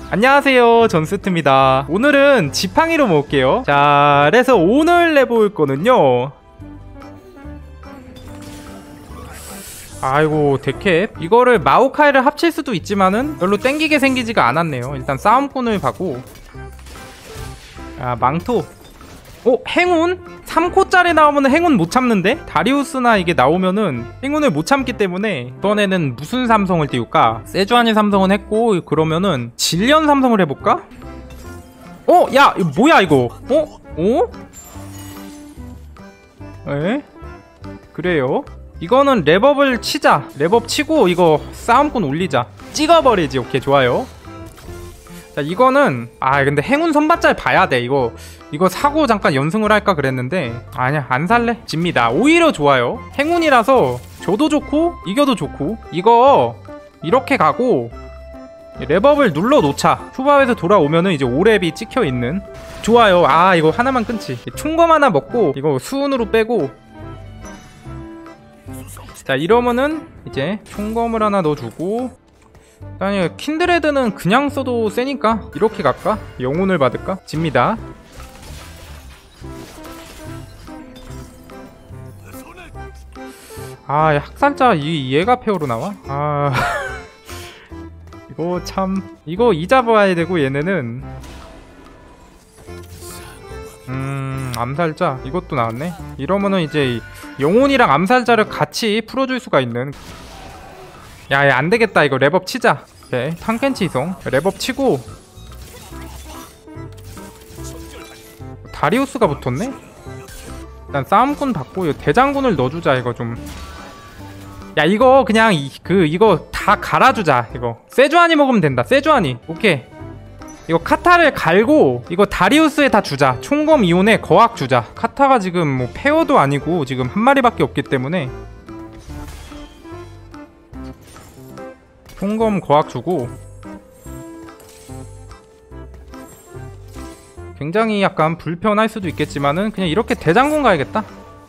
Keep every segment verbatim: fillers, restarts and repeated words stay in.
안녕하세요, 전스트입니다. 오늘은 지팡이로 먹을게요. 자, 그래서 오늘 내볼 거는요, 아이고 데캡 이거를 마오카이를 합칠 수도 있지만은 별로 땡기게 생기지가 않았네요. 일단 싸움꾼을 받고, 아 망토, 오 행운? 삼 코짜리 나오면 행운 못 참는데? 다리우스나 이게 나오면은 행운을 못 참기 때문에 이번에는 무슨 삼성을 띄울까? 세주아니 삼성은 했고, 그러면은 질리언 삼성을 해볼까? 어? 야 이거 뭐야 이거? 어? 어? 에? 그래요? 이거는 랩업을 치자. 랩업 치고 이거 싸움꾼 올리자. 찍어버리지. 오케이, 좋아요. 자, 이거는 아 근데 행운 선발자를 봐야돼. 이거 이거 사고 잠깐 연승을 할까 그랬는데 아니야, 안 살래. 집니다. 오히려 좋아요. 행운이라서 줘도 좋고 이겨도 좋고. 이거 이렇게 가고 랩업을 눌러 놓자. 후반에서 돌아오면은 이제 오 랩이 찍혀있는. 좋아요. 아 이거 하나만 끊지. 총검 하나 먹고 이거 수운으로 빼고, 자 이러면은 이제 총검을 하나 넣어주고, 아니 킨드레드는 그냥 써도 세니까 이렇게 갈까? 영혼을 받을까? 집니다. 아 학살자 이 얘가 페어로 나와? 아 이거 참, 이거 이 잡아야 되고, 얘네는 음 암살자 이것도 나왔네. 이러면은 이제 영혼이랑 암살자를 같이 풀어줄 수가 있는. 야야 안되겠다. 이거 랩업 치자. 오케이, 탕켄치 이성 랩업 치고, 다리우스가 붙었네? 일단 싸움꾼 받고 대장군을 넣어주자. 이거 좀, 야 이거 그냥 이, 그 이거 다 갈아주자. 이거 세주아니 먹으면 된다. 세주아니. 오케이, 이거 카타를 갈고 이거 다리우스에 다 주자. 총검 이온에 거학 주자. 카타가 지금 뭐 페어도 아니고 지금 한 마리밖에 없기 때문에 총검 거학 주고, 굉장히 약간 불편할 수도 있겠지만은 그냥 이렇게 대장군 가야겠다.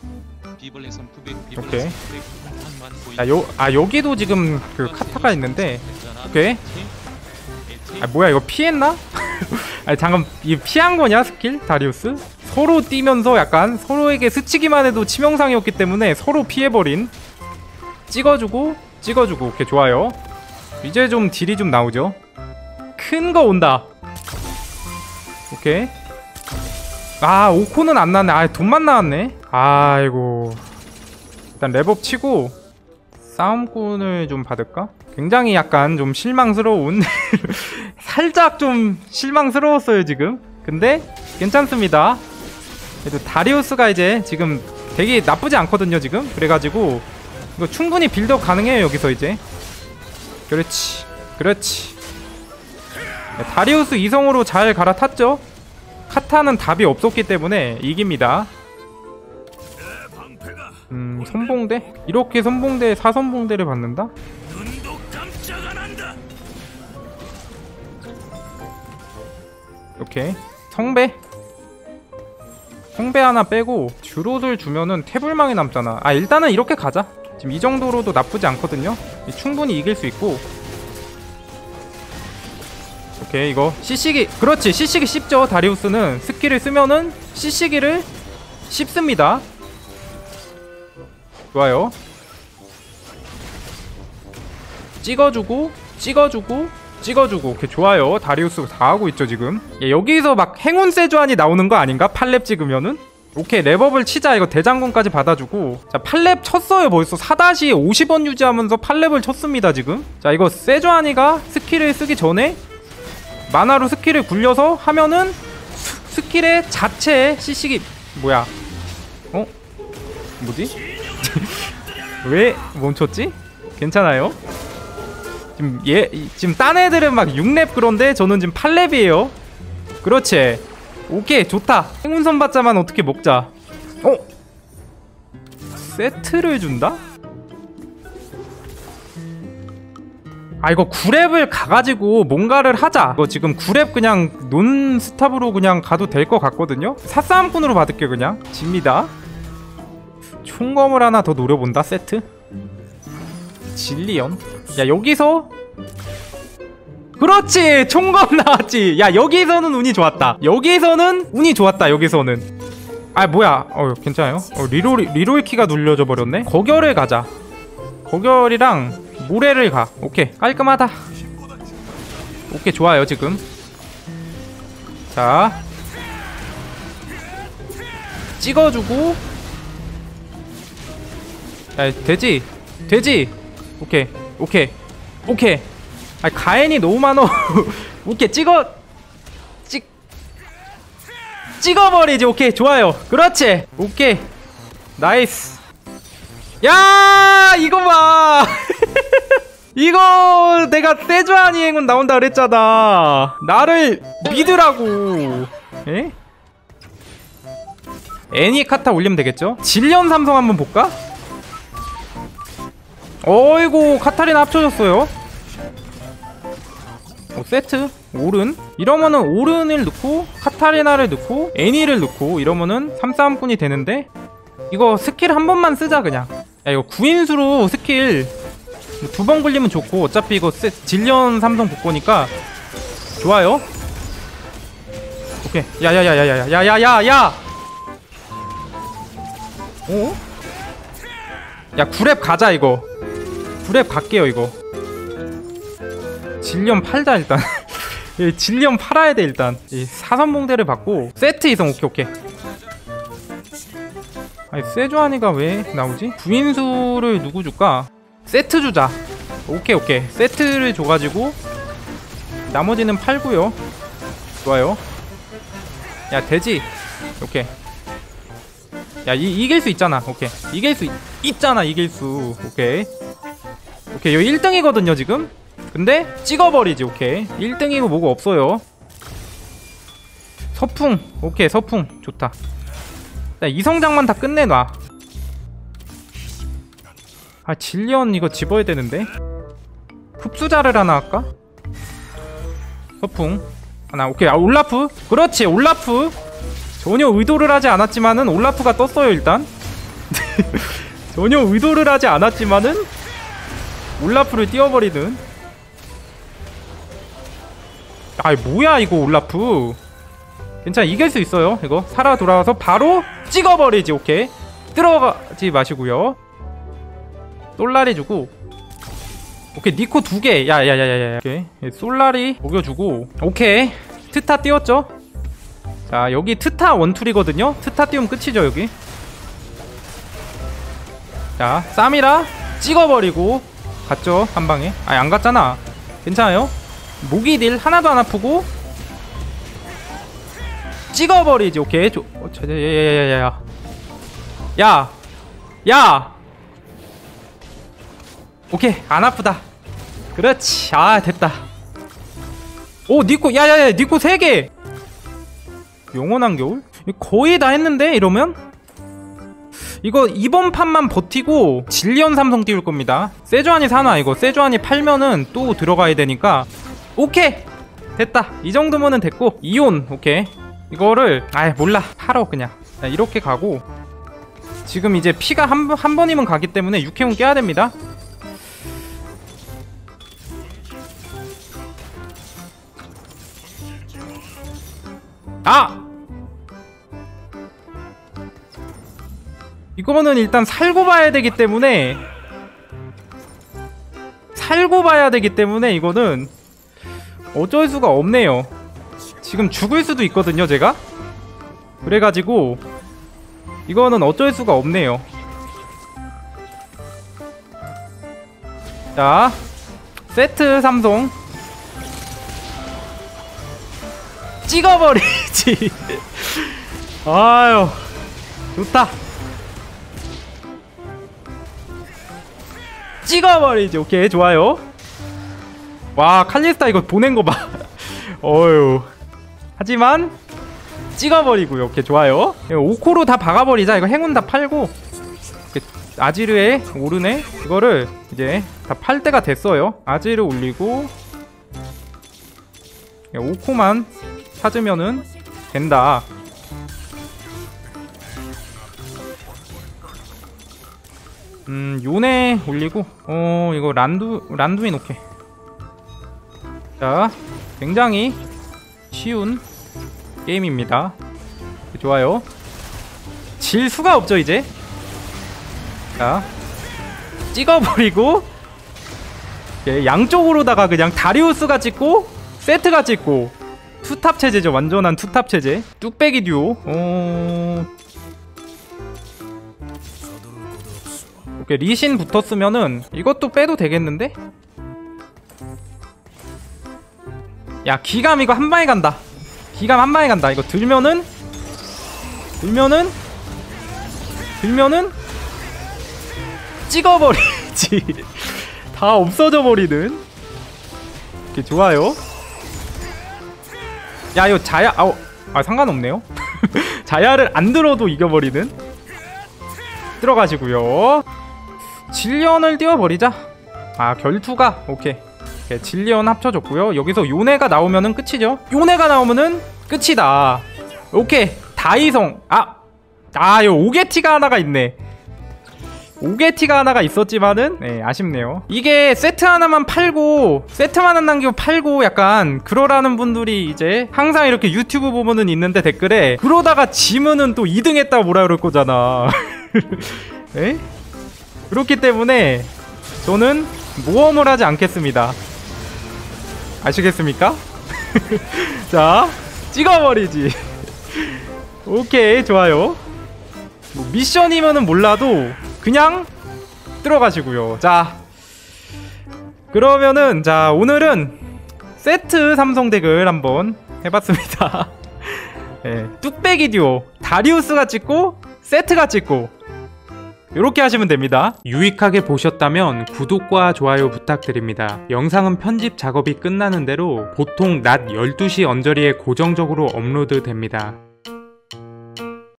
오케이. 아, 요, 아 여기도 지금 그 카타가 있는데. 오케이. 아 뭐야 이거 피했나? 아니 잠깐, 이 피한 거냐 스킬? 다리우스? 서로 뛰면서 약간 서로에게 스치기만 해도 치명상이었기 때문에 서로 피해버린. 찍어주고 찍어주고. 오케이, 좋아요. 이제 좀 딜이 좀 나오죠. 큰 거 온다. 오케이. 아 오코는 안 나왔네. 아 돈만 나왔네. 아이고, 일단 랩업 치고 싸움꾼을 좀 받을까? 굉장히 약간 좀 실망스러운 살짝 좀 실망스러웠어요 지금. 근데 괜찮습니다. 그래도 다리우스가 이제 지금 되게 나쁘지 않거든요 지금. 그래가지고 이거 충분히 빌드업 가능해요 여기서 이제. 그렇지 그렇지. 다리우스 이성으로 잘 갈아탔죠. 카타는 답이 없었기 때문에 이깁니다. 음 선봉대? 이렇게 선봉대 사선봉대를 받는다? 오케이, 성배 성배 하나 빼고 주롯을 주면은 태블망이 남잖아. 아 일단은 이렇게 가자. 지금 이 정도로도 나쁘지 않거든요. 충분히 이길 수 있고. 오케이, 이거 시시기. 그렇지, 시시기 씹죠. 다리우스는 스킬을 쓰면은 시시기를 씹습니다. 좋아요. 찍어주고 찍어주고 찍어주고. 오케이, 좋아요. 다리우스 다 하고 있죠 지금. 예, 여기서 막 행운 세주안이 나오는 거 아닌가? 팔 렙 찍으면은. 오케이, 랩업을 치자. 이거 대장군까지 받아주고. 자 팔 렙 쳤어요 벌써. 사 오십 원 유지하면서 팔 렙을 쳤습니다 지금. 자 이거 세주아니가 스킬을 쓰기 전에 만화로 스킬을 굴려서 하면은 스, 스킬의 자체에 시식이 뭐야? 어? 뭐지? 왜 멈췄지? 괜찮아요? 지금 얘 지금 딴 애들은 막 육 렙 그런데 저는 지금 팔 렙이에요. 그렇지. 오케이, 좋다. 행운 선받자만 어떻게 먹자. 어? 세트를 준다? 아 이거 구 렙을 가가지고 뭔가를 하자. 이거 지금 구 렙 그냥 논스탑으로 그냥 가도 될 것 같거든요. 사싸움꾼으로 받을게 그냥. 집니다. 총검을 하나 더 노려본다. 세트 질리언. 야 여기서 그렇지. 총검 나왔지. 야 여기서는 운이 좋았다. 여기서는 운이 좋았다. 여기서는 아 뭐야. 어 괜찮아요. 어, 리롤 리롤 키가 눌려져 버렸네. 거결을 가자. 거결이랑 모래를 가. 오케이 깔끔하다. 오케이 좋아요 지금. 자 찍어주고. 야 되지 되지. 오케이 오케이 오케이. 아 가엔이 너무 많어. 오케이 찍어 찍 찍어버리지. 오케이 좋아요. 그렇지. 오케이 나이스. 야 이거 봐. 이거 내가 세주아니 행운 나온다 그랬잖아. 나를 믿으라고. 에? 애니 카타 올리면 되겠죠? 질련 삼성 한번 볼까? 어이구 카타리나 합쳐졌어요. 어, 세트 오른 이러면은 오른을 넣고 카타리나를 넣고 애니를 넣고 이러면은 삼싸움꾼이 되는데 이거 스킬 한 번만 쓰자 그냥. 야 이거 구인수로 스킬 두 번 굴리면 좋고 어차피 이거 세, 질련 삼성 복고니까 좋아요. 오케이 야야야야야야야야야. 어? 야 구랩 가자 이거. 구랩 갈게요 이거. 질련 팔자 일단. 질련 팔아야 돼 일단. 이 사선봉대를 받고 세트 이성. 오케이 오케이. 아니 세주아니가 왜 나오지? 구인수를 누구 줄까? 세트 주자. 오케이 오케이 세트를 줘가지고 나머지는 팔고요. 좋아요. 야 되지. 오케이. 야 이, 이길 수 있잖아. 오케이 이길 수 있, 있잖아 이길 수. 오케이 오케이 여기 일 등이거든요 지금. 근데 찍어버리지. 오케이 일 등이고 뭐고 없어요. 서풍. 오케이 서풍 좋다. 야 이성장만 다 끝내놔. 아 질련 이거 집어야 되는데. 흡수자를 하나 할까? 서풍 하나. 오케이 아 올라프. 그렇지 올라프. 전혀 의도를 하지 않았지만은 올라프가 떴어요 일단. 전혀 의도를 하지 않았지만은 올라프를 띄워버리는. 아이 뭐야 이거 올라프. 괜찮아 이길 수 있어요 이거. 살아 돌아와서 바로 찍어버리지. 오케이 들어가지 마시고요. 솔라리 주고. 오케이 니코 두개. 야야야야야. 오케이 솔라리 먹여주고. 오케이 트타 띄웠죠. 자 여기 트타 원툴이거든요. 트타 띄우면 끝이죠 여기. 자 쌈이라 찍어버리고 갔죠 한방에. 아니 안 갔잖아. 괜찮아요. 모기딜 하나도 안 아프고 찍어버리지. 오케이 조... 어, 야야야야야 야 야 오케이 안 아프다. 그렇지. 아 됐다. 오 니코 야야야 니코 세 개. 영원한 겨울? 거의 다 했는데 이러면? 이거 이번 판만 버티고 질련 삼성 띄울 겁니다. 세주아니 사나 이거. 세주아니 팔면은 또 들어가야 되니까. 오케이 됐다. 이 정도면은 됐고 이온. 오케이 이거를 아이 몰라 팔어 그냥. 자, 이렇게 가고 지금 이제 피가 한, 한 번이면 가기 때문에 육회운 깨야 됩니다. 아! 이거는 일단 살고 봐야 되기 때문에 살고 봐야 되기 때문에 이거는 어쩔 수가 없네요. 지금 죽을 수도 있거든요 제가. 그래가지고 이거는 어쩔 수가 없네요. 자 세트 삼성 찍어버리지. 아유 좋다. 찍어버리지. 오케이 좋아요. 와 칼리스타 이거 보낸 거 봐. 어휴. 하지만 찍어버리고요. 오케이 좋아요. 오코로 다 박아버리자. 이거 행운 다 팔고 아지르에 오르네. 이거를 이제 다 팔 때가 됐어요. 아지르 올리고 오코만 찾으면은 된다. 음 요네 올리고. 어 이거 란두 란두인. 오케이 자, 굉장히 쉬운 게임입니다. 좋아요. 질 수가 없죠 이제. 자, 찍어버리고, 예, 양쪽으로다가 그냥 다리우스가 찍고 세트가 찍고, 투탑 체제죠. 완전한 투탑 체제. 뚝배기 듀오. 어... 오케이, 리신 붙었으면은 이것도 빼도 되겠는데? 야, 기감 이거 한 방에 간다. 기감 한 방에 간다. 이거 들면은 들면은 들면은 찍어버리지. 다 없어져 버리는. 이렇게 좋아요. 야, 이거 자야, 아우, 아, 상관없네요. 자야를 안 들어도 이겨버리는. 들어가시고요. 질련을 띄워버리자. 아, 결투가 오케이. 오케이, 질련 합쳐줬고요. 여기서 요네가 나오면은 끝이죠. 요네가 나오면은 끝이다. 오케이, 다이성. 아, 아, 요 오게티가 하나가 있네. 오게티가 하나가 있었지만은, 네, 아쉽네요. 이게 세트 하나만 팔고, 세트만 안 남기고 팔고, 약간 그러라는 분들이 이제 항상 이렇게 유튜브 보면은 있는데 댓글에, 그러다가 지면은 또 이 등 했다고 뭐라 그럴 거잖아. 에? 그렇기 때문에 저는 모험을 하지 않겠습니다. 아시겠습니까? 자, 찍어버리지. 오케이, 좋아요. 뭐 미션이면은 몰라도 그냥 들어가시고요. 자, 그러면은, 자, 오늘은 세트 삼성 덱을 한번 해봤습니다. 네, 뚝배기 듀오. 다리우스가 찍고 세트가 찍고, 이렇게 하시면 됩니다. 유익하게 보셨다면 구독과 좋아요 부탁드립니다. 영상은 편집 작업이 끝나는 대로 보통 낮 열두 시 언저리에 고정적으로 업로드 됩니다.